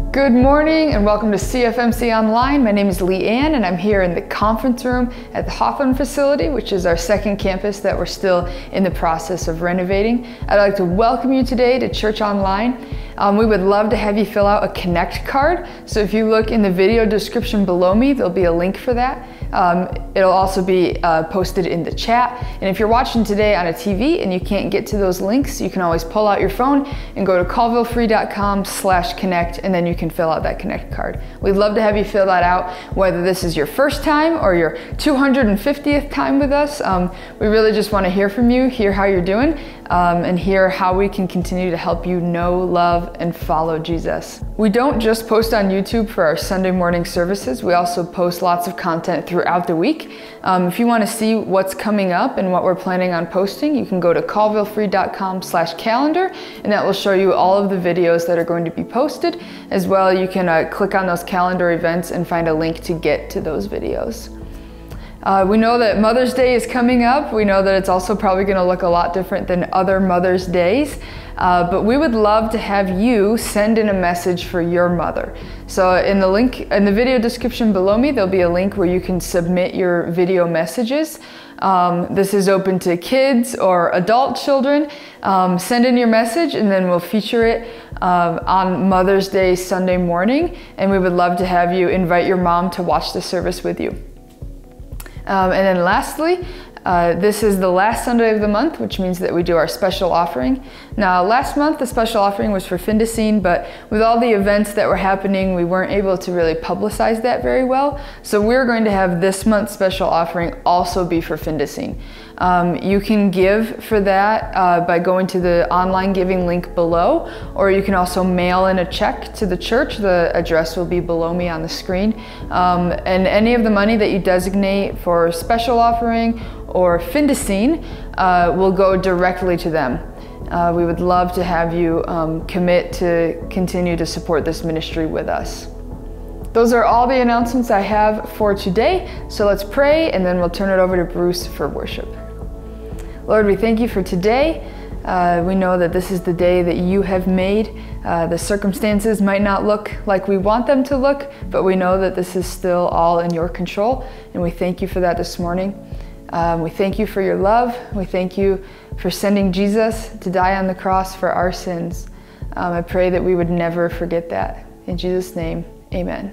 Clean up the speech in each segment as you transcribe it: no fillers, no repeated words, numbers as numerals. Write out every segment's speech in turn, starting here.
Good morning and welcome to CFMC Online. My name is Leanne and I'm here in the conference room at the Hawthorne facility, which is our second campus that we're still in the process of renovating. I'd like to welcome you today to Church Online. We would love to have you fill out a Connect card. So if you look in the video description below me, there'll be a link for that. It'll also be posted in the chat. And if you're watching today on a TV and you can't get to those links, you can always pull out your phone and go to colvillefree.com/connect, and then you can fill out that Connect card. We'd love to have you fill that out, whether this is your first time or your 250th time with us. We really just want to hear from you, hear how you're doing, and hear how we can continue to help you know, love, and follow Jesus. We don't just post on YouTube for our Sunday morning services. We also post lots of content throughout the week. If you want to see what's coming up and what we're planning on posting, you can go to colvillefree.com/calendar, and that will show you all of the videos that are going to be posted. As well, you can click on those calendar events and find a link to get to those videos. We know that Mother's Day is coming up. We know that it's also probably going to look a lot different than other Mother's Days, but we would love to have you send in a message for your mother. So in the link in the video description below me, there'll be a link where you can submit your video messages. This is open to kids or adult children. Send in your message and then we'll feature it on Mother's Day Sunday morning, and we would love to have you invite your mom to watch the service with you. And then lastly, this is the last Sunday of the month, which means that we do our special offering. Now, last month, the special offering was for Findesine, but with all the events that were happening, we weren't able to really publicize that very well. So we're going to have this month's special offering also be for Findesine. You can give for that by going to the online giving link below, or you can also mail in a check to the church. The address will be below me on the screen. And any of the money that you designate for special offering or Findesine will go directly to them. We would love to have you commit to continue to support this ministry with us. Those are all the announcements I have for today. So let's pray, and then we'll turn it over to Bruce for worship. Lord, we thank you for today. We know that this is the day that you have made. The circumstances might not look like we want them to look, but we know that this is still all in your control, and we thank you for that this morning. We thank you for your love. We thank you for sending Jesus to die on the cross for our sins. I pray that we would never forget that. In Jesus' name, amen.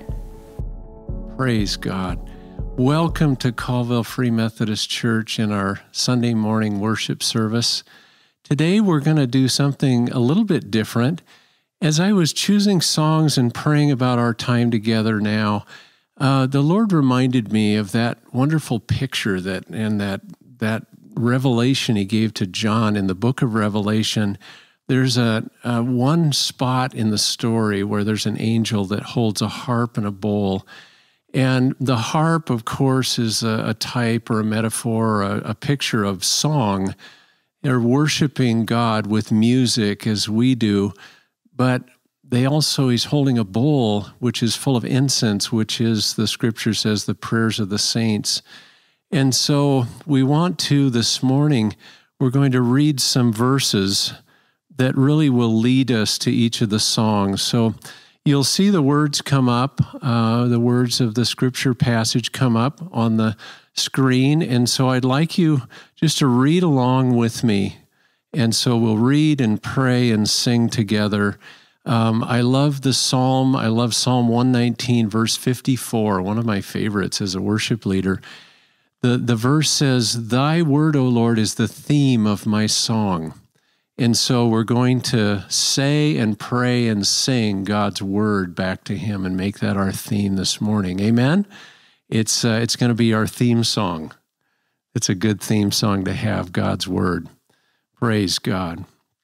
Praise God. Welcome to Colville Free Methodist Church in our Sunday morning worship service. Today we're going to do something a little bit different. As I was choosing songs and praying about our time together now, the Lord reminded me of that wonderful picture that revelation he gave to John in the book of Revelation. There's a one spot in the story where there's an angel that holds a harp and a bowl. And the harp, of course, is a type or a metaphor, or a picture of song. They're worshiping God with music as we do, but he's holding a bowl which is full of incense, which is, the scripture says, the prayers of the saints. And so we want to, this morning, we're going to read some verses that really will lead us to each of the songs. So you'll see the words come up, the words of the scripture passage come up on the screen. And so I'd like you just to read along with me. And so we'll read and pray and sing together. I love the psalm. I love Psalm 119, verse 54, one of my favorites as a worship leader. The verse says, "Thy word, O Lord, is the theme of my song." And so we're going to say and pray and sing God's word back to him and make that our theme this morning. Amen? It's going to be our theme song. It's a good theme song to have, God's word. Praise God.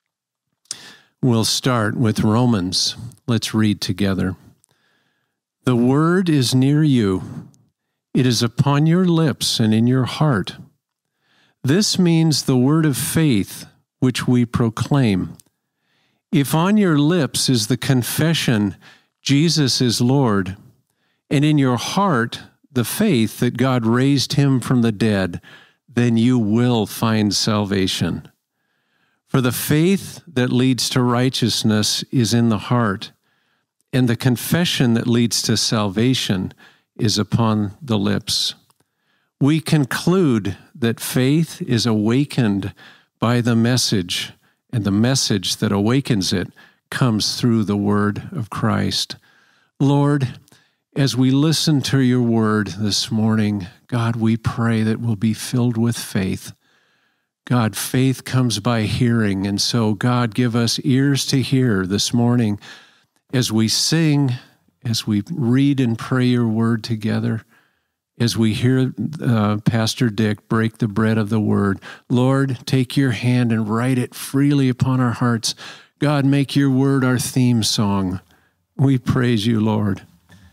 We'll start with Romans. Let's read together. "The word is near you. It is upon your lips and in your heart. This means the word of faith which we proclaim. If on your lips is the confession, Jesus is Lord, and in your heart the faith that God raised him from the dead, then you will find salvation. For the faith that leads to righteousness is in the heart, and the confession that leads to salvation is upon the lips. We conclude that faith is awakened by the message, and the message that awakens it comes through the word of Christ. Lord, as we listen to your word this morning, God, we pray that we'll be filled with faith. God, faith comes by hearing, and so, God, give us ears to hear this morning as we sing, as we read and pray your word together, as we hear Pastor Dick break the bread of the word. Lord, take your hand and write it freely upon our hearts. God, make your word our theme song. We praise you, Lord.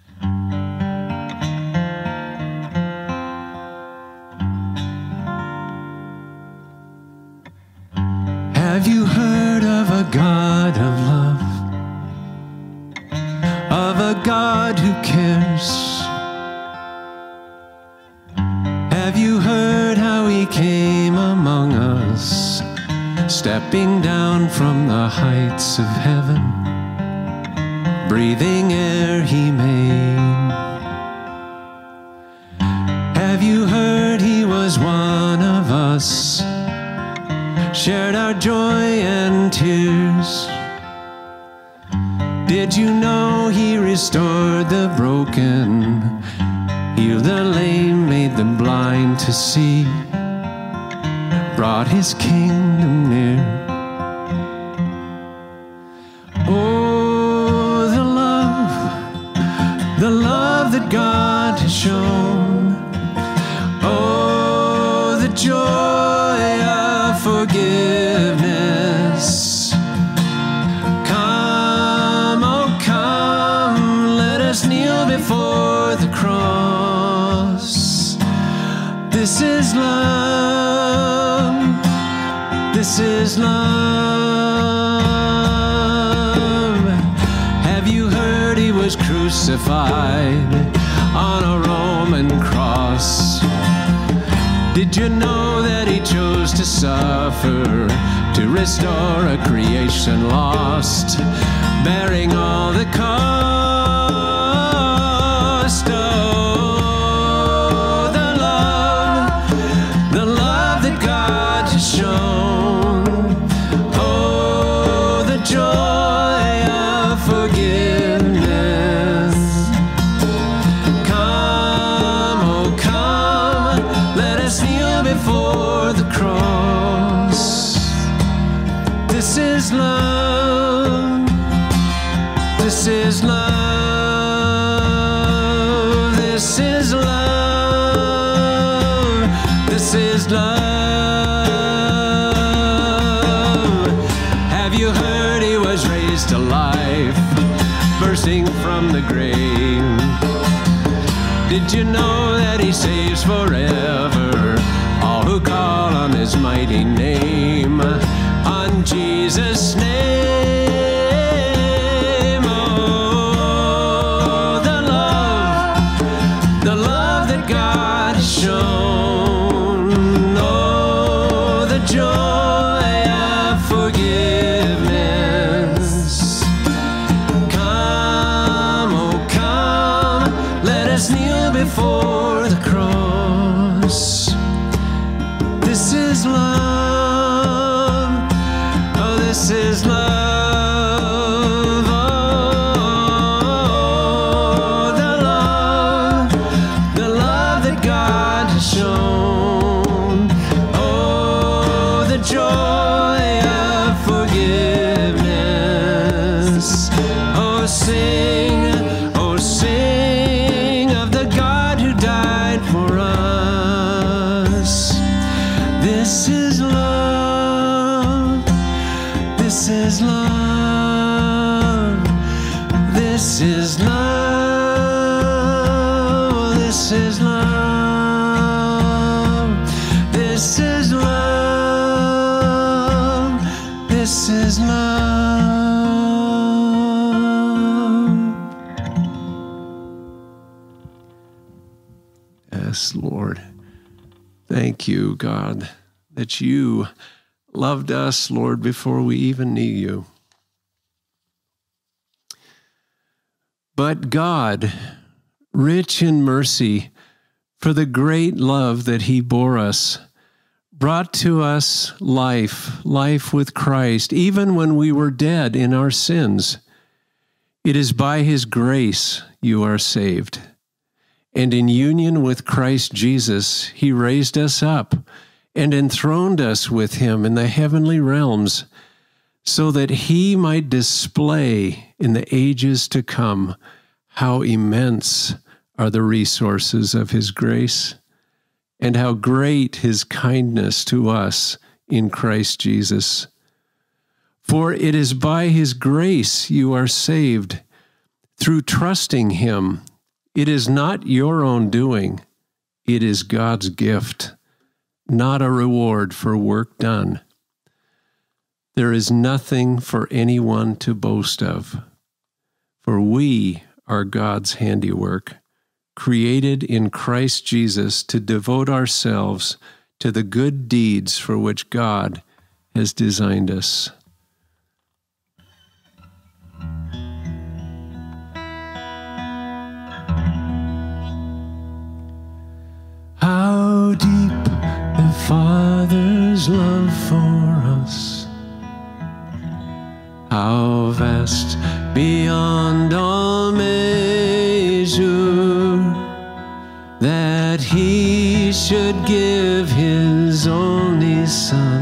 Have you heard of a God of love? Of a God who cares? Have you heard how he came among us, stepping down from the heights of heaven, breathing air he made? Have you heard he was one of us, shared our joy and tears? Did you know he restored the broken, healed the lame, made the blind to see, brought his kingdom near? Oh, the love that God has shown. Oh, the joy of forgiveness. Come, oh come, let us kneel before the cross. This is love. This is love. Have you heard he was crucified on a Roman cross? Did you know that he chose to suffer to restore a creation lost, bearing all the cost? Oh, the love that God has shown. Oh, the joy of forgiveness. Come, oh come, let us kneel before the cross. This is love. This is love. This is love. This is love. Have you heard he was raised to life, bursting from the grave? Did you know that he saves forever all who call on his mighty name? On Jesus' name. Oh, the love that God has shown. Oh, the joy of forgiveness. Come, oh come, let us kneel before the cross. This is love. Oh, this is love. Oh, the love that God has shown. Oh, the joy of forgiveness. Oh, sing of the God who died for us. This is love. This is love. This is love. This is love. This is love. This is love. Yes, Lord. Thank you, God, that you loved us, Lord, before we even knew you. But God, rich in mercy, for the great love that he bore us, brought to us life with Christ, even when we were dead in our sins. It is by his grace you are saved. And in union with Christ Jesus, he raised us up and enthroned us with him in the heavenly realms, so that he might display in the ages to come how immense are the resources of his grace, and how great his kindness to us in Christ Jesus. For it is by his grace you are saved, through trusting him. It is not your own doing, it is God's gift, not a reward for work done. There is nothing for anyone to boast of, for we are God's handiwork, created in Christ Jesus to devote ourselves to the good deeds for which God has designed us. How deep the Father's love for us, how vast beyond all measure, that he should give his only Son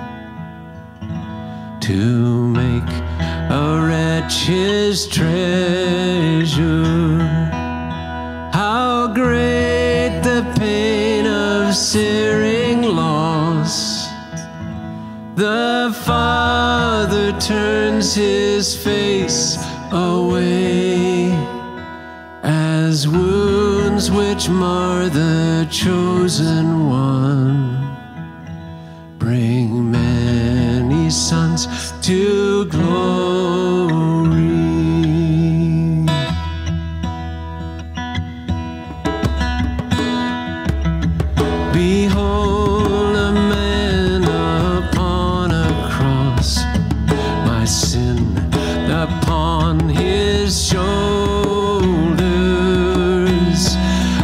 to make a wretch his treasure. How great the pain of searing loss! The Father turns his face away, as wounds which mar the chosen one bring many sons to glory. Behold a man upon a cross, my sin upon his shoulders.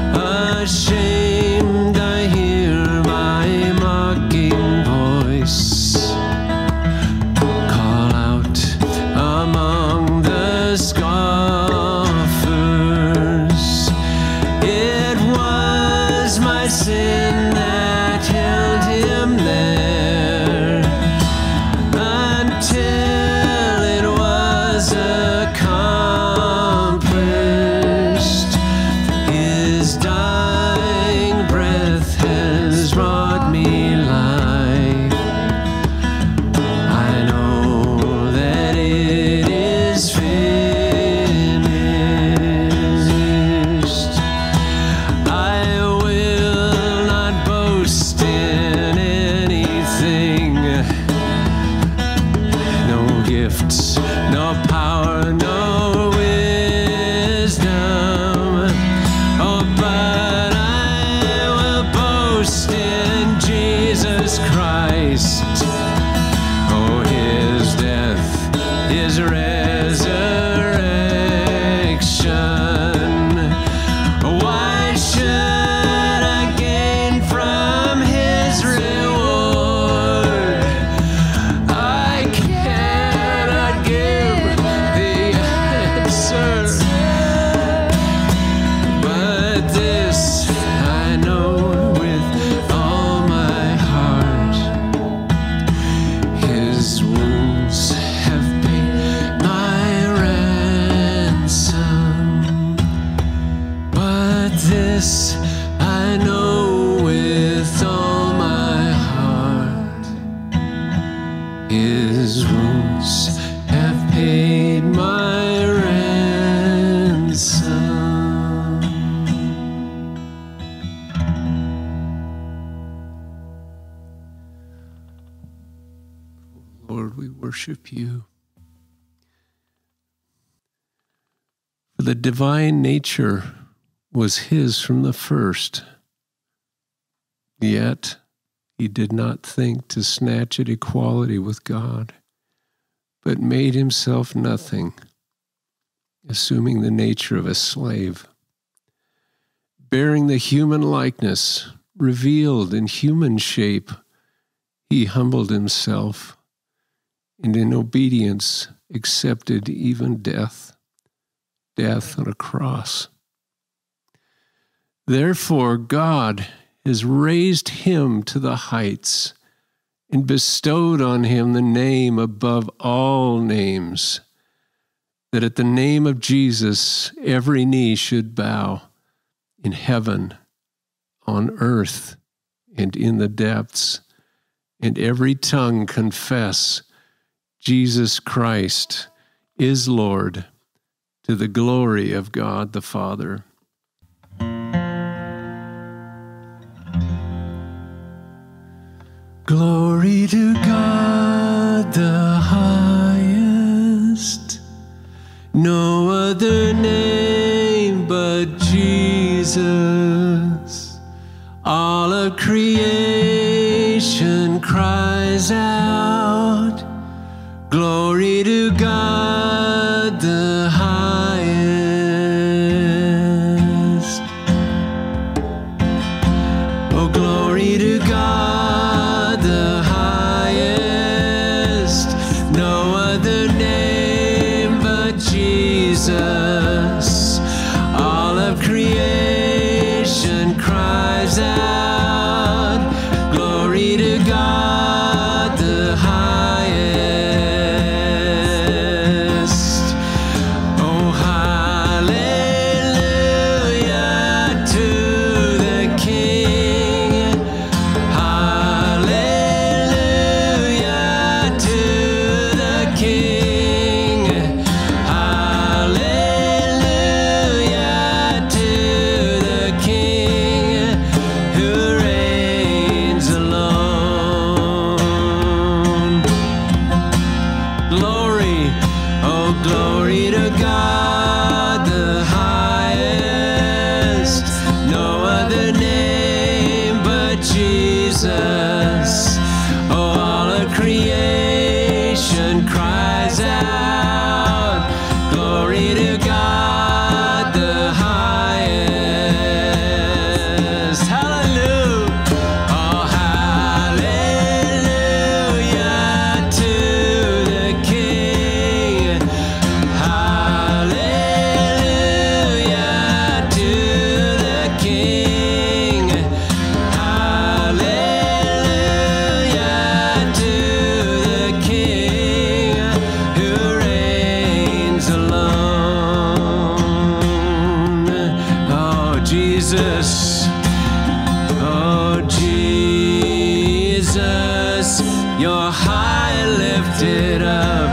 Ashamed I hear my mocking voice call out among the scoffers. It was my sin that held him there until it was accomplished. His dying breath has brought me life. I know that it is finished. I will not boast in anything, no gifts, no power, no wisdom. Oh, but I will boast in Jesus Christ. Oh, his death, his resurrection. Why should I gain from his reward? I cannot give the answer, but this I know with all my heart: his wounds have paid my ransom. But this I know with all my heart: his wounds have paid my ransom. Lord, we worship you. For the divine nature was his from the first, yet he did not think to snatch at equality with God, but made himself nothing, assuming the nature of a slave. Bearing the human likeness, revealed in human shape, he humbled himself, and in obedience accepted even death on a cross. Therefore, God has raised him to the heights and bestowed on him the name above all names, that at the name of Jesus every knee should bow, in heaven, on earth, and in the depths, and every tongue confess Jesus Christ is Lord, to the glory of God the Father. Glory to God the highest, no other name but Jesus. All of creation cries out, glory to God the highest. Oh, glory to God the highest, no other name but Jesus. All of creation cries out, glory to God the highest. Oh, hallelujah to the King. Hallelujah to the King. Hallelujah to the King who reigns alone. Glory, oh glory to God the highest, no other name but Jesus. Oh, all of creation cries out, glory to God the highest. Hallelujah. Oh, hallelujah to the King. Hallelujah to the King. Hallelujah to the King who reigns alone. Oh, Jesus. Oh, Jesus, you're high and lifted up,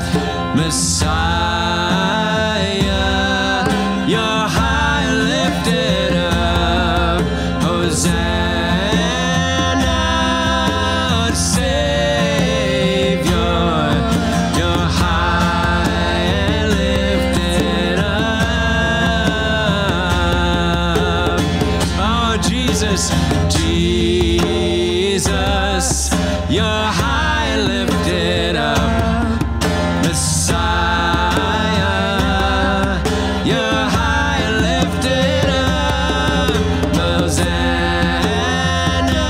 Messiah, you're high and lifted up, Hosanna, Savior, you're high and lifted up. Oh, Jesus, Jesus, you're high and lifted up, Messiah, you're high and lifted up, Hosanna,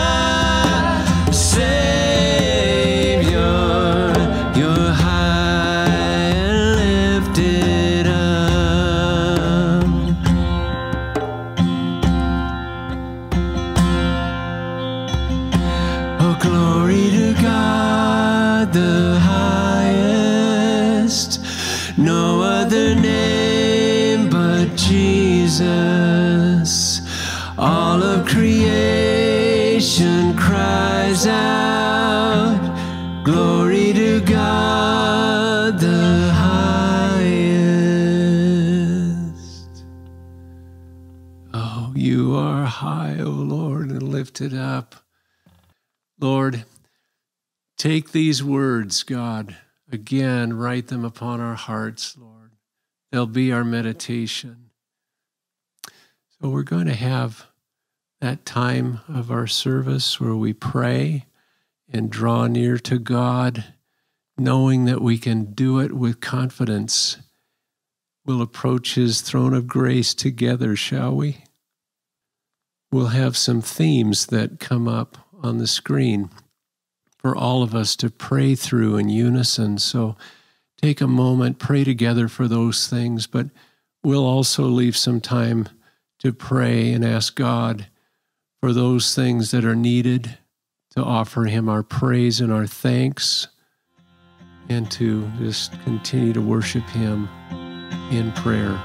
Savior, you're high and lifted up. Oh, glory to God the highest, no other name but Jesus. All of creation cries out, glory to God the highest. Oh, you are high, O Lord, and lifted up. Lord, take these words, God, again, write them upon our hearts, Lord. They'll be our meditation. So we're going to have that time of our service where we pray and draw near to God, knowing that we can do it with confidence we'll approach his throne of grace together, shall we? We'll have some themes that come up on the screen for all of us to pray through in unison. So take a moment, pray together for those things, but we'll also leave some time to pray and ask God for those things that are needed, to offer him our praise and our thanks, and to just continue to worship him in prayer.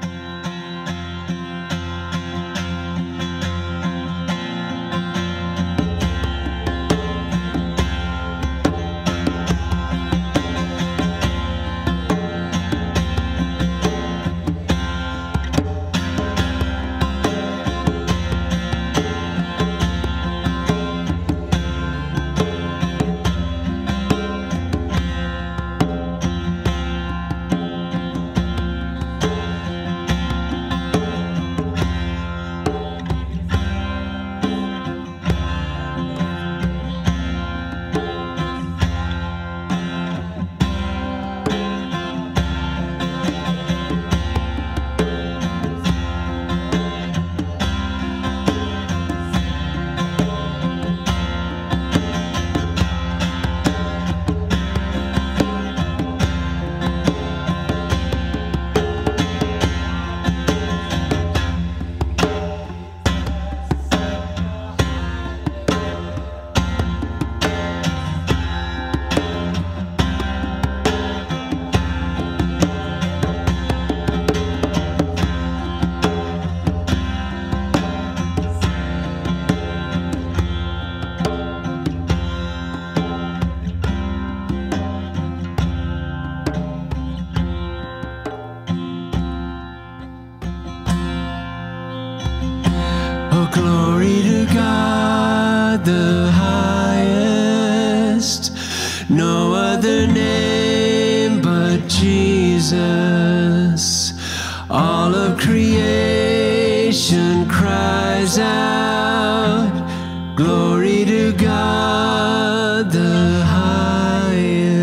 Glory to God the highest, no other name but Jesus. All of creation cries out, glory to God the highest.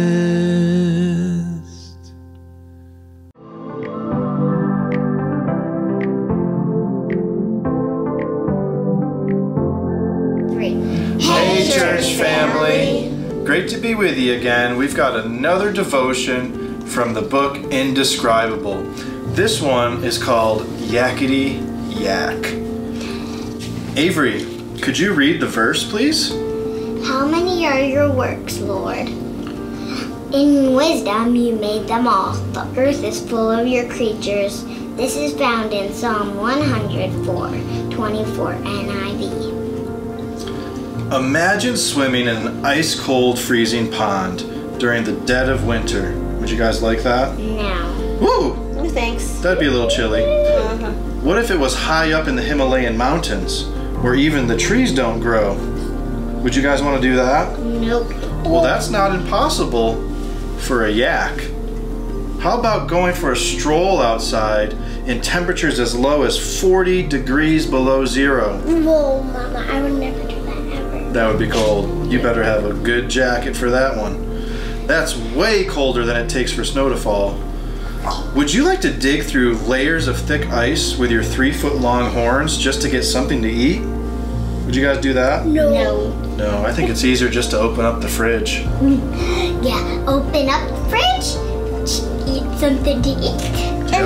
Hey church family! Great to be with you again. We've got another devotion from the book Indescribable. This one is called Yakety Yak. Avery, could you read the verse, please? How many are your works, Lord? In wisdom you made them all. The earth is full of your creatures. This is found in Psalm 104:24 NIV. Imagine swimming in an ice-cold, freezing pond during the dead of winter. Would you guys like that? No. Woo! No thanks. That'd be a little chilly. What if it was high up in the Himalayan mountains, where even the trees don't grow? Would you guys want to do that? Nope. Well, that's not impossible for a yak. How about going for a stroll outside in temperatures as low as 40 degrees below zero? Whoa, Mama, I would never do that ever. That would be cold. You better have a good jacket for that one. That's way colder than it takes for snow to fall. Would you like to dig through layers of thick ice with your 3-foot-long horns just to get something to eat? Would you guys do that? No. No, I think it's easier just to open up the fridge. Yeah, open up the fridge, eat something to eat, and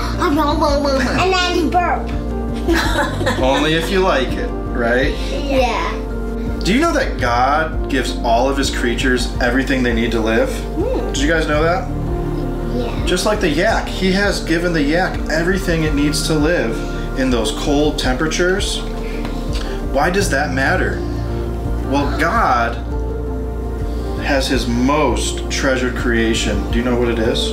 then burp. Only if you like it, right? Yeah. Do you know that God gives all of his creatures everything they need to live? Did you guys know that? Yeah. Just like the yak, he has given the yak everything it needs to live in those cold temperatures. Why does that matter? Well, God has his most treasured creation. Do you know what it is?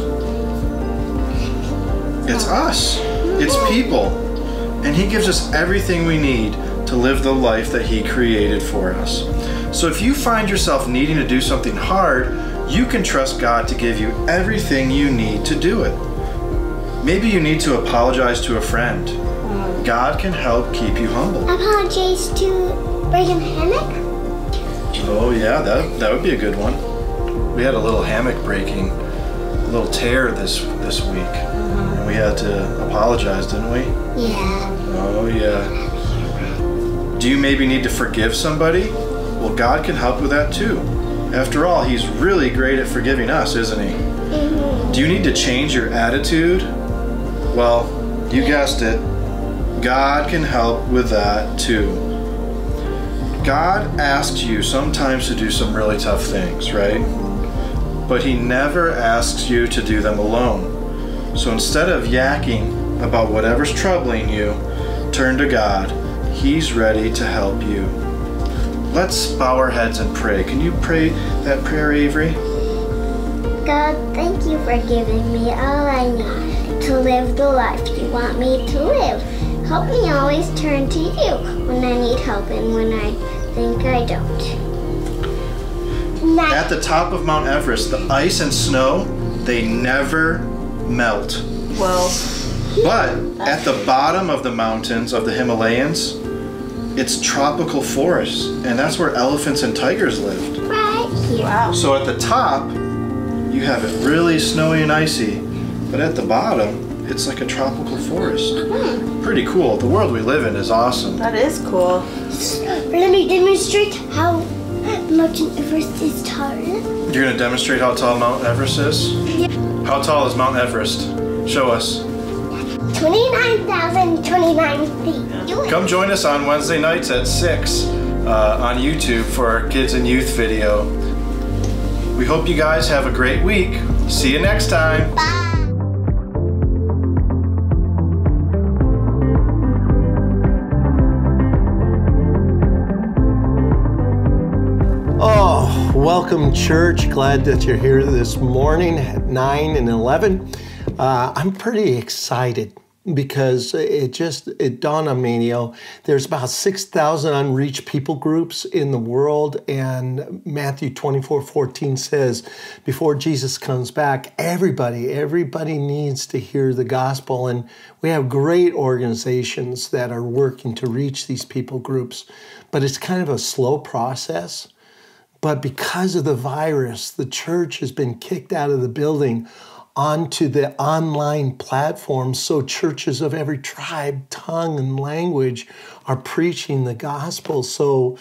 It's us. It's people. And he gives us everything we need to live the life that he created for us. So if you find yourself needing to do something hard, you can trust God to give you everything you need to do it. Maybe you need to apologize to a friend. God can help keep you humble. Apologize to breaking the hammock? Oh yeah, that would be a good one. We had a little hammock breaking, a little tear this week. And we had to apologize, didn't we? Yeah. Oh, yeah. Do you maybe need to forgive somebody? Well, God can help with that too. After all, He's really great at forgiving us, isn't He? Mm-hmm. Do you need to change your attitude? Well, you guessed it. God can help with that too. God asks you sometimes to do some really tough things, right? But He never asks you to do them alone. So instead of yakking about whatever's troubling you, turn to God. He's ready to help you. Let's bow our heads and pray. Can you pray that prayer, Avery? God, thank you for giving me all I need to live the life you want me to live. Help me always turn to you when I need help and when I think I don't. At the top of Mount Everest, the ice and snow, they never melt. Well, But at the bottom of the mountains of the Himalayas, it's tropical forest, and that's where elephants and tigers lived. Right here. wow. So at the top, you have it really snowy and icy, but at the bottom, it's like a tropical forest. Pretty cool. The world we live in is awesome. That is cool. Let me demonstrate how Mount Everest is tall. You're going to demonstrate how tall Mount Everest is? Yeah. How tall is Mount Everest? Show us. 29,029 feet. Come join us on Wednesday nights at 6 on YouTube for our kids and youth video. We hope you guys have a great week. See you next time. Bye. Oh, welcome, church. Glad that you're here this morning at 9 and 11. I'm pretty excited because it dawned on me, there's about 6,000 unreached people groups in the world, and Matthew 24:14 says, before Jesus comes back, everybody needs to hear the gospel, and we have great organizations that are working to reach these people groups, but it's kind of a slow process. But because of the virus, the church has been kicked out of the building onto the online platform. So churches of every tribe, tongue, and language are preaching the gospel. So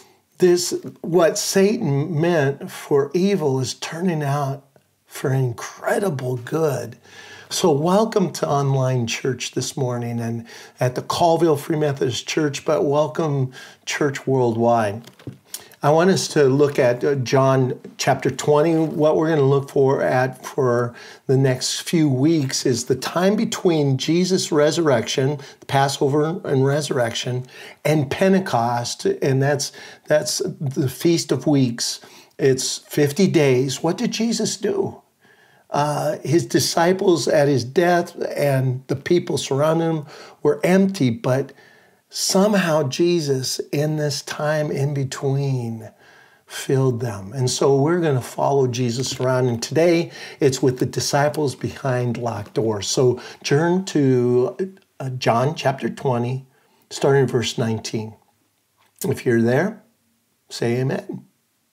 what Satan meant for evil is turning out for incredible good. So welcome to online church this morning and at the Colville Free Methodist Church, but welcome Church Worldwide. I want us to look at John chapter 20. What we're going to look for the next few weeks is the time between Jesus' resurrection, Passover and resurrection, and Pentecost, and that's the Feast of Weeks. It's 50 days. What did Jesus do? His disciples at his death and the people surrounding him were empty, but somehow Jesus, in this time in between, filled them. And so we're going to follow Jesus around. And today, it's with the disciples behind locked doors. So turn to John chapter 20, starting verse 19. If you're there, say amen.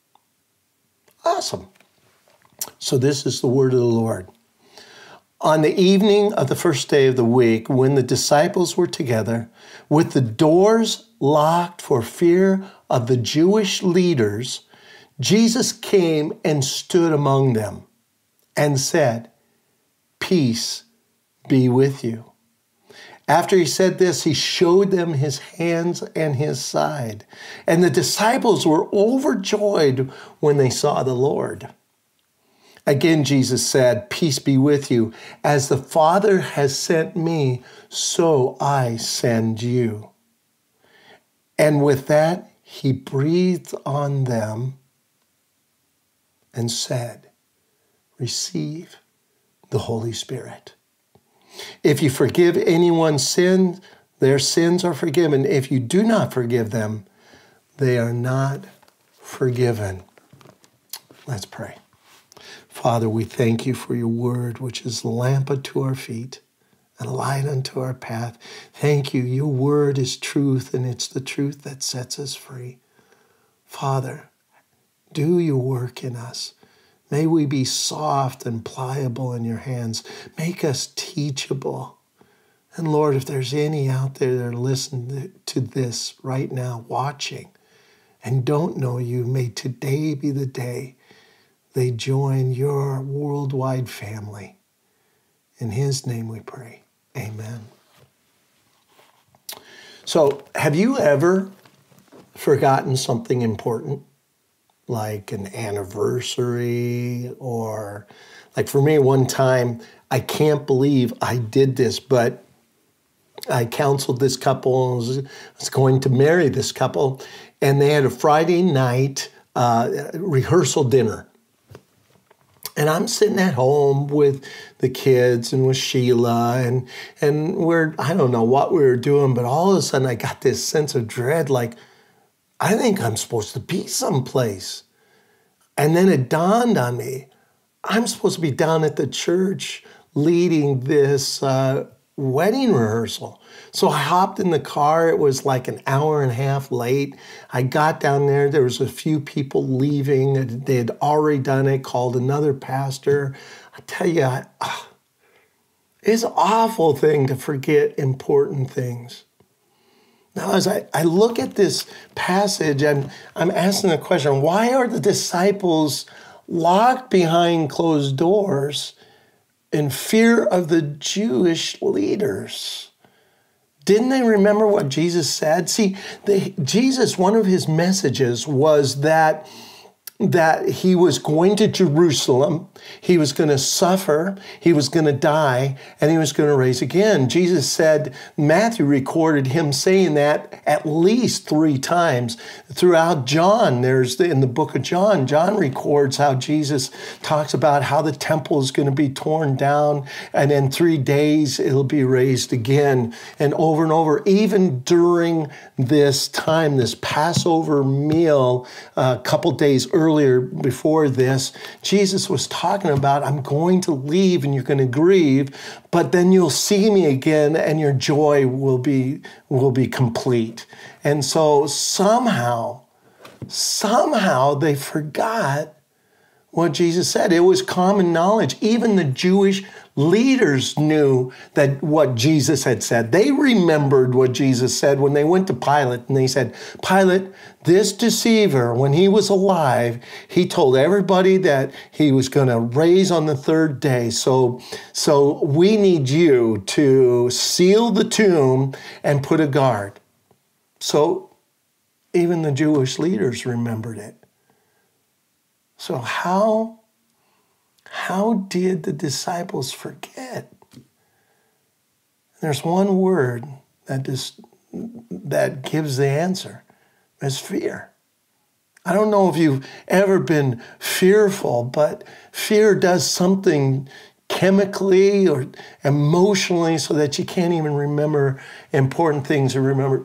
Awesome. So this is the word of the Lord. On the evening of the first day of the week, when the disciples were together, with the doors locked for fear of the Jewish leaders, Jesus came and stood among them and said, "Peace be with you." After he said this, he showed them his hands and his side. And the disciples were overjoyed when they saw the Lord. Again, Jesus said, "Peace be with you. As the Father has sent me, so I send you." And with that, he breathed on them and said, "Receive the Holy Spirit. If you forgive anyone's sin, their sins are forgiven. If you do not forgive them, they are not forgiven." Let's pray. Father, we thank you for your word, which is a lamp unto our feet and a light unto our path. Thank you. Your word is truth, and it's the truth that sets us free. Father, do your work in us. May we be soft and pliable in your hands. Make us teachable. And Lord, if there's any out there that are listening to this right now, watching, and don't know you, may today be the day they join your worldwide family. In his name we pray. Amen. So, have you ever forgotten something important? Like an anniversary, or like for me one time, I can't believe I did this, but I counseled this couple, was going to marry this couple, and they had a Friday night rehearsal dinner. And I'm sitting at home with the kids and with Sheila, and I don't know what we were doing, but all of a sudden I got this sense of dread, like, I think I'm supposed to be someplace. And then it dawned on me, I'm supposed to be down at the church leading this wedding rehearsal. So I hopped in the car. It was like an hour and a half late. I got down there. There was a few people leaving. They had already done it, called another pastor. I tell you, it's an awful thing to forget important things. Now, as I look at this passage, I'm asking the question, why are the disciples locked behind closed doors in fear of the Jewish leaders? Didn't they remember what Jesus said? See, Jesus, one of his messages was that he was going to Jerusalem, he was going to suffer, he was going to die, and he was going to rise again. Jesus said, Matthew recorded him saying that at least 3 times. Throughout John, in the book of John records how Jesus talks about how the temple is going to be torn down, and in 3 days it'll be raised again. And over, even during this time, this Passover meal, a couple days earlier before this, Jesus was talking about, I'm going to leave and you're going to grieve, but then you'll see me again and your joy will be complete. And so somehow they forgot what Jesus said. It was common knowledge. Even the Jewish leaders knew that what Jesus had said. They remembered what Jesus said when they went to Pilate and they said, Pilate, this deceiver, when he was alive, he told everybody that he was going to raise on the 3rd day. So we need you to seal the tomb and put a guard. So even the Jewish leaders remembered it. So how did the disciples forget? There's one word that gives the answer. It's fear. I don't know if you've ever been fearful, but fear does something chemically or emotionally so that you can't even remember important things. I remember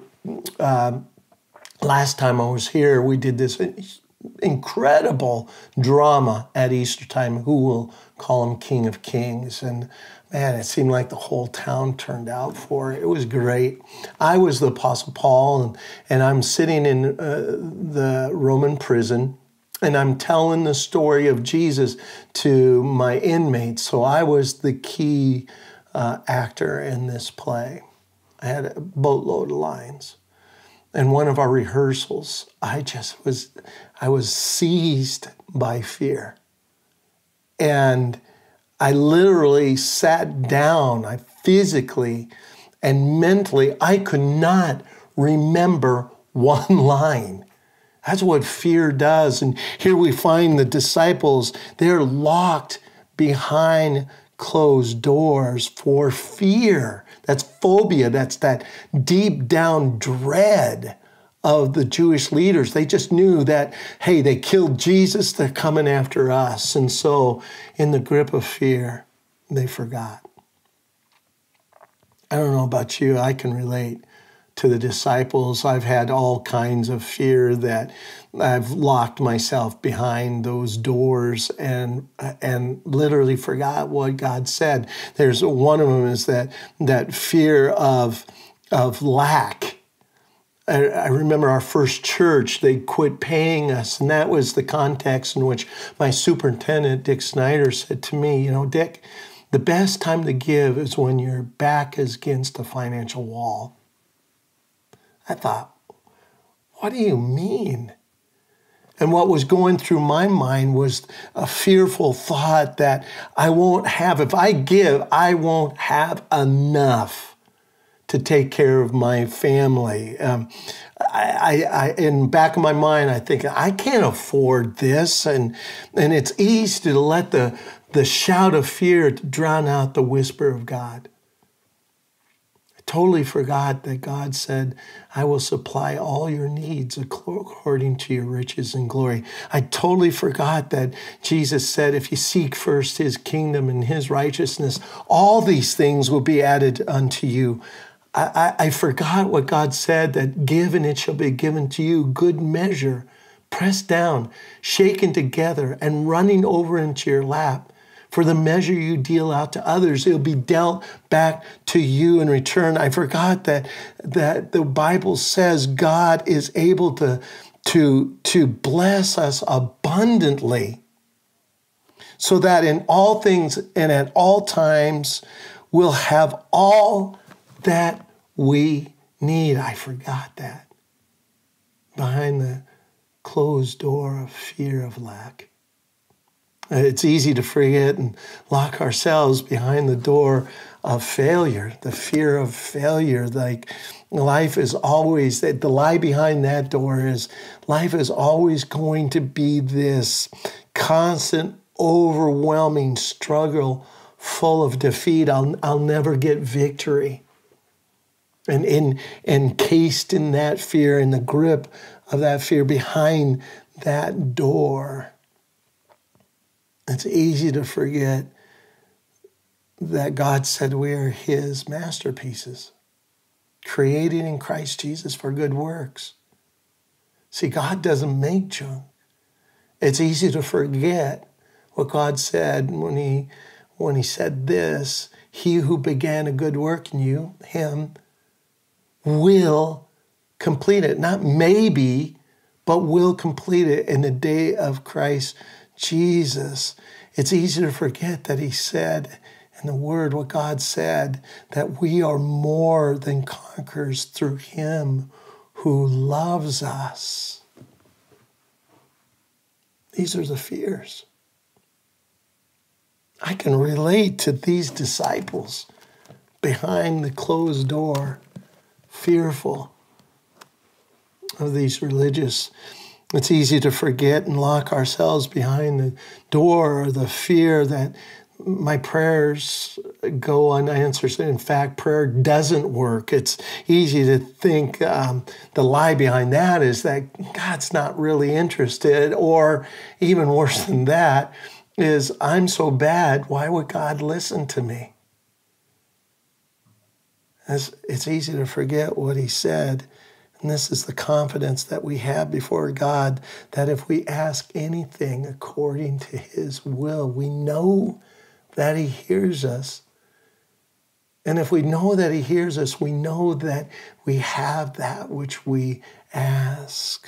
last time I was here, we did this incredible drama at Easter time, Who Will Call Him King of Kings? And man, it seemed like the whole town turned out for it. It was great. I was the Apostle Paul, and I'm sitting in the Roman prison, and I'm telling the story of Jesus to my inmates. So I was the key actor in this play. I had a boatload of lines. And one of our rehearsals, I was seized by fear. And I literally sat down, I physically and mentally, I could not remember one line. That's what fear does. And here we find the disciples, they're locked behind closed doors for fear. That's phobia. That's that deep down dread of the Jewish leaders. They just knew that, hey, they killed Jesus, they're coming after us. And so in the grip of fear, they forgot. I don't know about you, I can relate to the disciples. I've had all kinds of fear that I've locked myself behind those doors and literally forgot what God said. There's one of them is that fear of lack. I remember our first church, they quit paying us, and that was the context in which my superintendent, Dick Snyder, said to me, Dick, the best time to give is when your back is against a financial wall. I thought, what do you mean? And what was going through my mind was a fearful thought that if I give, I won't have enough to take care of my family. In the back of my mind, I think, I can't afford this. And it's easy to let the shout of fear drown out the whisper of God. I totally forgot that God said, I will supply all your needs according to your riches and glory. I totally forgot that Jesus said, if you seek first his kingdom and his righteousness, all these things will be added unto you. I forgot what God said, that give and it shall be given to you, good measure, pressed down, shaken together, and running over into your lap. For the measure you deal out to others, it'll be dealt back to you in return. I forgot that the Bible says God is able to bless us abundantly, so that in all things and at all times we'll have all that we need. I forgot that. Behind the closed door of fear of lack. It's easy to forget and lock ourselves behind the door of failure, the fear of failure. Like life is always, the lie behind that door is life is always going to be this constant, overwhelming struggle full of defeat. I'll never get victory. And encased in that fear, in the grip of that fear, behind that door, it's easy to forget that God said we are his masterpieces, created in Christ Jesus for good works. See, God doesn't make junk. It's easy to forget what God said when he said this, he who began a good work in you, him, will complete it. Not maybe, but will complete it in the day of Christ Jesus. It's easy to forget that he said in the word, what God said, that we are more than conquerors through him who loves us. These are the fears. I can relate to these disciples behind the closed door, fearful of these religious. It's easy to forget and lock ourselves behind the door or the fear that my prayers go unanswered. In fact, prayer doesn't work. It's easy to think the lie behind that is that God's not really interested, or even worse than that is I'm so bad, why would God listen to me? It's easy to forget what he said. And this is the confidence that we have before God, that if we ask anything according to his will, we know that he hears us. And if we know that he hears us, we know that we have that which we ask.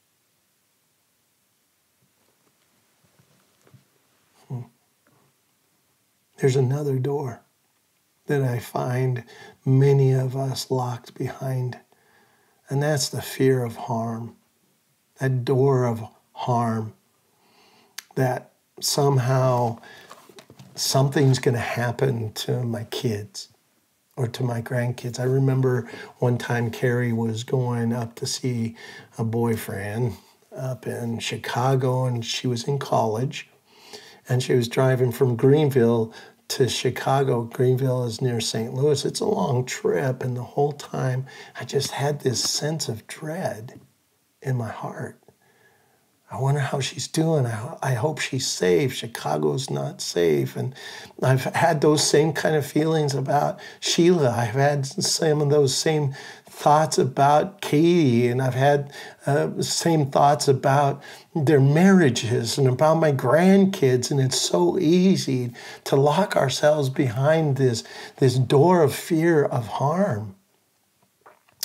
There's another door that I find many of us locked behind, and that's the fear of harm. That door of harm, that somehow something's going to happen to my kids or to my grandkids. I remember one time Carrie was going up to see a boyfriend up in Chicago, and she was in college, and she was driving from Greenville to Chicago. Greenville is near St. Louis. It's a long trip, and the whole time I just had this sense of dread in my heart. I wonder how she's doing. I hope she's safe. Chicago's not safe. And I've had those same kind of feelings about Sheila. I've had some of those same thoughts about Katie, and I've had same thoughts about their marriages and about my grandkids. And it's so easy to lock ourselves behind this door of fear of harm.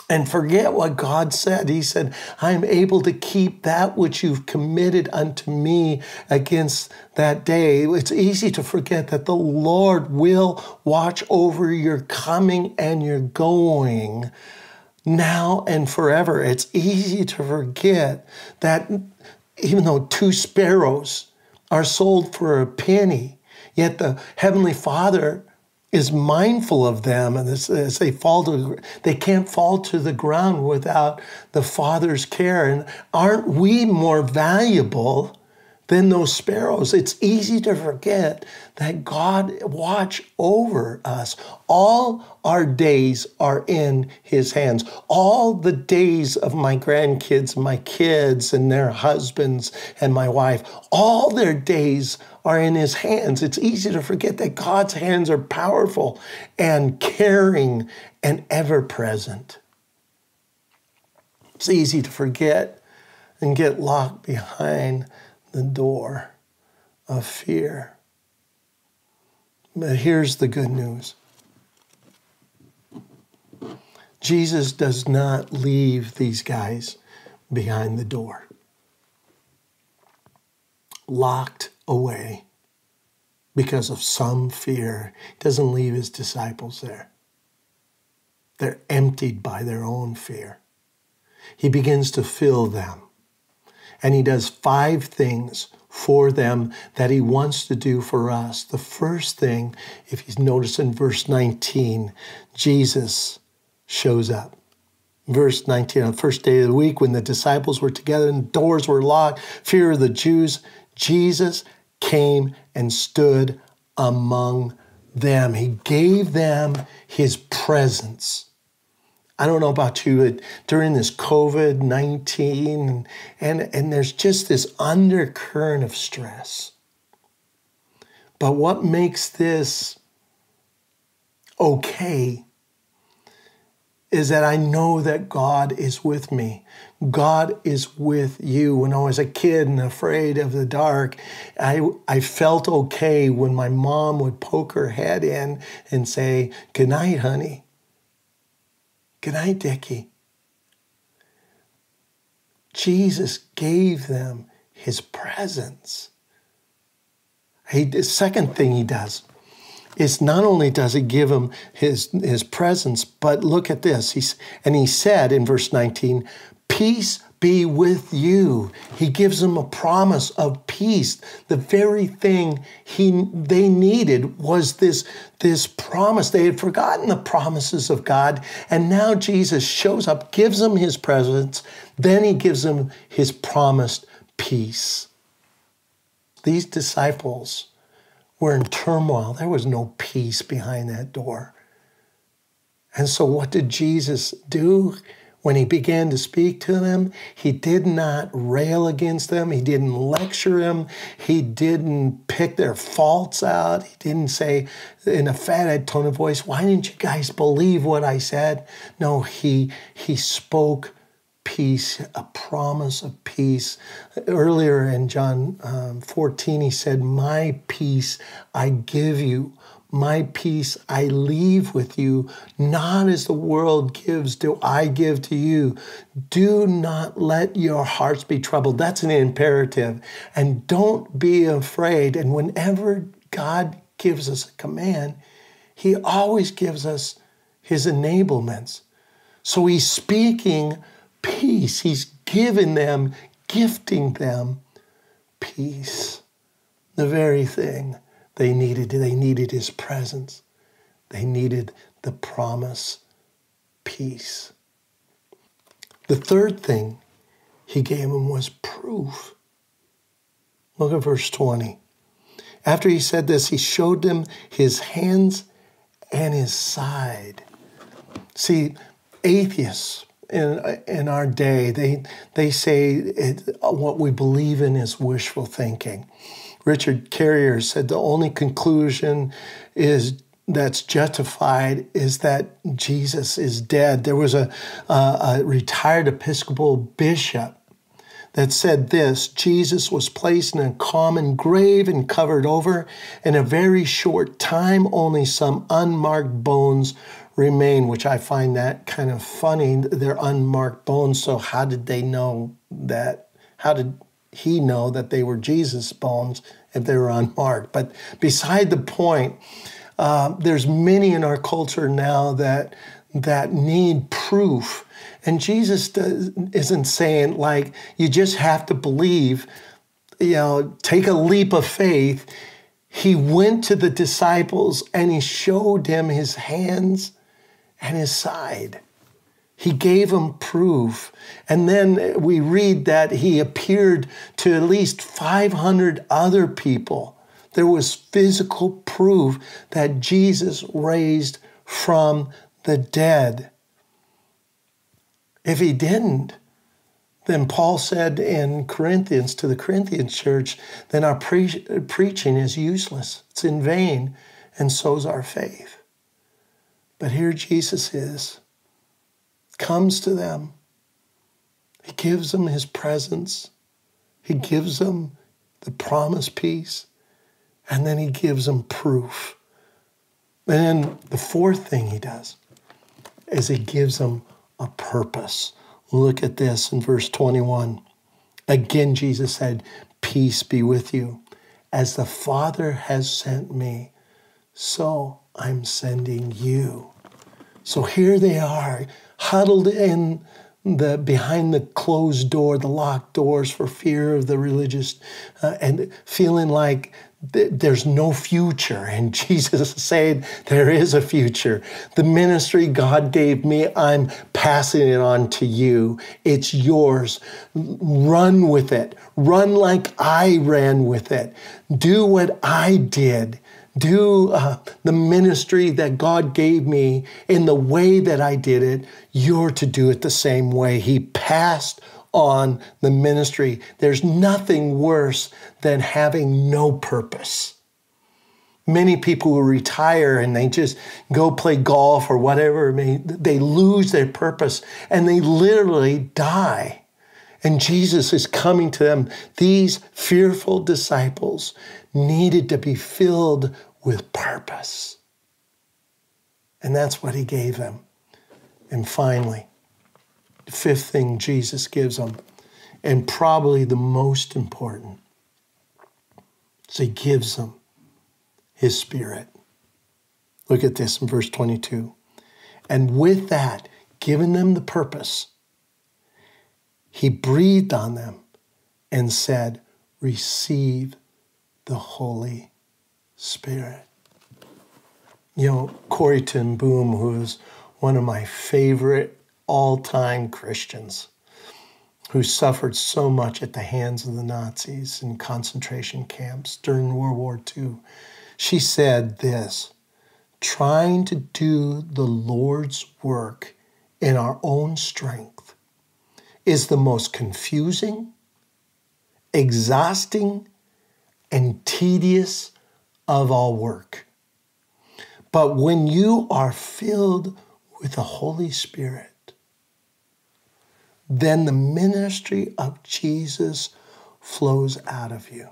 and forget what God said. He said, I am able to keep that which you've committed unto me against that day. It's easy to forget that the Lord will watch over your coming and your going now and forever. It's easy to forget that even though 2 sparrows are sold for a penny, yet the Heavenly Father is mindful of them, and as they can't fall to the ground without the Father's care. And aren't we more valuable than those sparrows? It's easy to forget that God watches over us. All our days are in His hands. All the days of my grandkids, my kids and their husbands and my wife, all their days are in His hands. It's easy to forget that God's hands are powerful and caring and ever present. It's easy to forget and get locked behind the door of fear. But here's the good news. Jesus does not leave these guys behind the door, locked away because of some fear. He doesn't leave His disciples there. They're emptied by their own fear. He begins to fill them. And He does 5 things for them that He wants to do for us. The first thing, if you notice in verse 19, Jesus shows up. Verse 19, on the first day of the week, when the disciples were together and the doors were locked, fear of the Jews, Jesus came and stood among them. He gave them His presence. I don't know about you, but during this COVID-19, and there's just this undercurrent of stress. But what makes this okay is that I know that God is with me. God is with you. When I was a kid and afraid of the dark, I felt okay when my mom would poke her head in and say, "Good night, honey. Good night, Dickie." Jesus gave them His presence. The second thing He does is not only does He give them His presence, but look at this. He said in verse 19, "Peace be with you." He gives them a promise of peace. The very thing they needed was this promise. They had forgotten the promises of God, and now Jesus shows up, gives them His presence, then He gives them His promised peace. These disciples were in turmoil. There was no peace behind that door. And so what did Jesus do? When He began to speak to them, He did not rail against them. He didn't lecture them. He didn't pick their faults out. He didn't say in a fathead tone of voice, "Why didn't you guys believe what I said?" No, He spoke peace, a promise of peace. Earlier in John 14, He said, "My peace I give you. My peace I leave with you, not as the world gives, do I give to you. Do not let your hearts be troubled." That's an imperative. And don't be afraid. And whenever God gives us a command, He always gives us His enablements. So He's speaking peace. He's giving them, gifting them peace. The very thing they needed His presence. They needed the promise, peace. The third thing He gave them was proof. Look at verse 20. After He said this, He showed them His hands and His side. See, atheists in our day, they say what we believe in is wishful thinking. Richard Carrier said the only conclusion that's justified is that Jesus is dead. There was a retired Episcopal bishop that said this: Jesus was placed in a common grave and covered over. In a very short time, only some unmarked bones remain, which I find that kind of funny. They're unmarked bones, so how did they know that? How did he know that they were Jesus' bones if they were unmarked? But beside the point, there's many in our culture now that need proof. And Jesus isn't saying, like, you just have to believe, take a leap of faith. He went to the disciples and he showed them his hands and his side. He gave them proof. And then we read that he appeared to at least 500 other people. There was physical proof that Jesus raised from the dead. If he didn't, then Paul said in Corinthians, to the Corinthian church, then our preaching is useless. It's in vain, and so's our faith. But here Jesus comes to them. He gives them his presence. He gives them the promised peace. And then he gives them proof. And then the fourth thing he does is he gives them a purpose. Look at this in verse 21. Again, Jesus said, peace be with you. As the Father has sent me, so I'm sending you. So here they are, huddled in behind the closed door, the locked doors for fear of the religious, and feeling like there's no future. And Jesus is saying, there is a future. The ministry God gave me, I'm passing it on to you. It's yours. Run with it. Run like I ran with it. Do what I did. Do the ministry that God gave me in the way that I did it. You're to do it the same way. He passed on the ministry. There's nothing worse than having no purpose. Many people who retire and they just go play golf or whatever, they lose their purpose and they literally die. And Jesus is coming to them. These fearful disciples needed to be filled with purpose. And that's what he gave them. And finally, the fifth thing Jesus gives them, and probably the most important, is he gives them his Spirit. Look at this in verse 22. And with that, giving them the purpose, he breathed on them and said, receive the Holy Spirit. Corrie ten Boom, who is one of my favorite all-time Christians, who suffered so much at the hands of the Nazis in concentration camps during World War II. She said this, trying to do the Lord's work in our own strength is the most confusing, exhausting, and tedious of all work. But when you are filled with the Holy Spirit, then the ministry of Jesus flows out of you.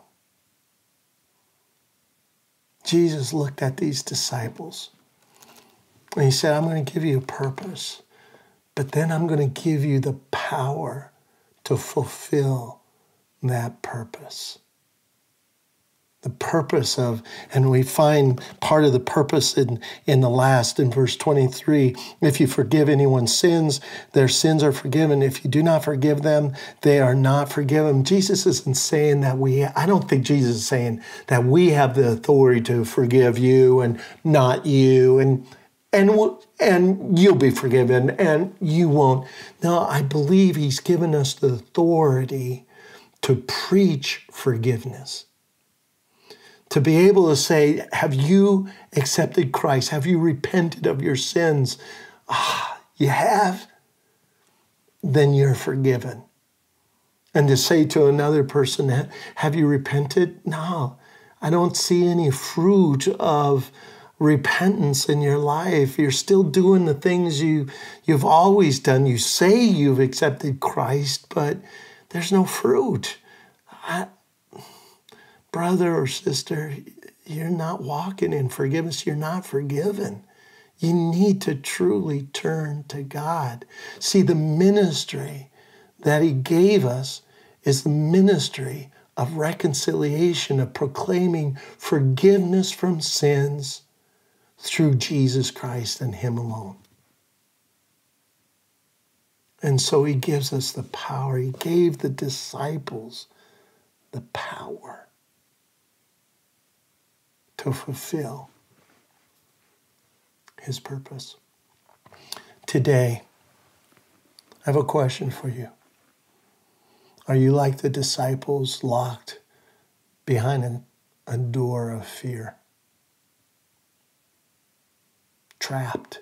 Jesus looked at these disciples and he said, I'm going to give you a purpose, but then I'm going to give you the power to fulfill that purpose. The purpose of, and we find part of the purpose in verse 23, if you forgive anyone's sins, their sins are forgiven. If you do not forgive them, they are not forgiven. Jesus isn't saying that I don't think Jesus is saying that we have the authority to forgive you and not you, and you'll be forgiven and you won't. No, I believe he's given us the authority to preach forgiveness. To be able to say, have you accepted Christ? Have you repented of your sins? You have? Then you're forgiven. And to say to another person, have you repented? No, I don't see any fruit of repentance in your life. You're still doing the things you've always done. You say you've accepted Christ, but there's no fruit. Brother or sister, you're not walking in forgiveness. You're not forgiven. You need to truly turn to God. See, the ministry that he gave us is the ministry of reconciliation, of proclaiming forgiveness from sins through Jesus Christ and him alone. And so he gives us the power. He gave the disciples the power to fulfill his purpose. Today, I have a question for you. Are you like the disciples locked behind a door of fear? Trapped?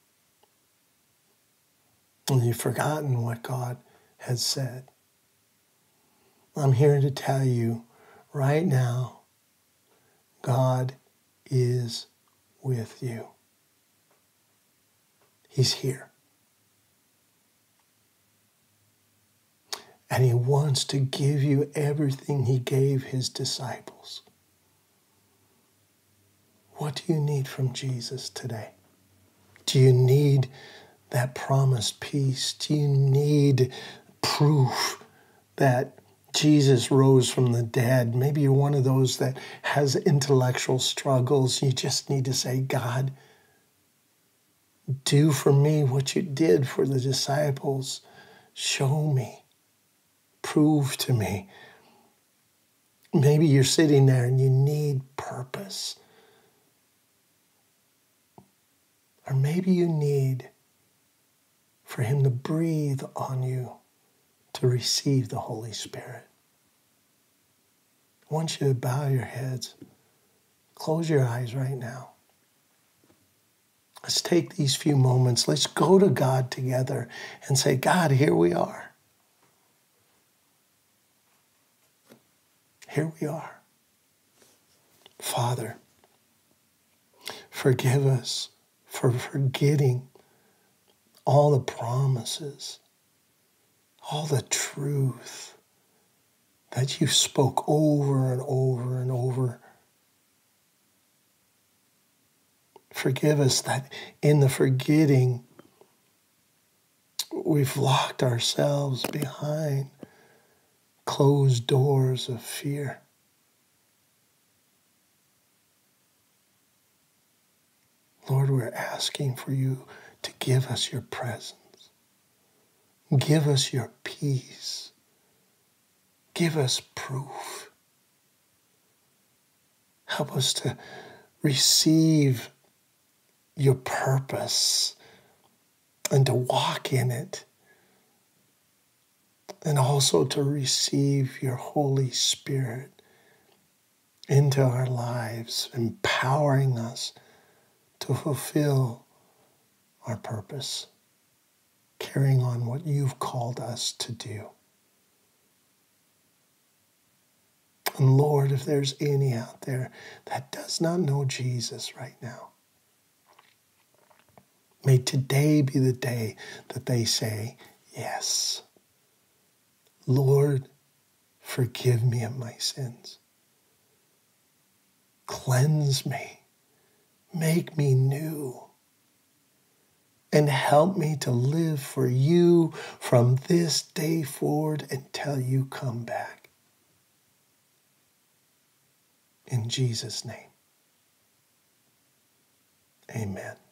And you've forgotten what God has said? I'm here to tell you right now, God is with you. He's here. And he wants to give you everything he gave his disciples. What do you need from Jesus today? Do you need that promised peace? Do you need proof that Jesus rose from the dead? Maybe you're one of those that has intellectual struggles. You just need to say, God, do for me what you did for the disciples. Show me. Prove to me. Maybe you're sitting there and you need purpose. Or maybe you need for him to breathe on you to receive the Holy Spirit. I want you to bow your heads. Close your eyes right now. Let's take these few moments. Let's go to God together and say, God, here we are. Here we are. Father, forgive us for forgetting all the promises, all the truth that you spoke over and over and over. Forgive us that in the forgetting, we've locked ourselves behind closed doors of fear. Lord, we're asking for you to give us your presence. Give us your peace. Give us proof. Help us to receive your purpose and to walk in it. And also to receive your Holy Spirit into our lives, empowering us to fulfill our purpose, carrying on what you've called us to do. And Lord, if there's any out there that does not know Jesus right now, may today be the day that they say, yes, Lord, forgive me of my sins. Cleanse me. Make me new. And help me to live for you from this day forward until you come back. In Jesus' name, amen.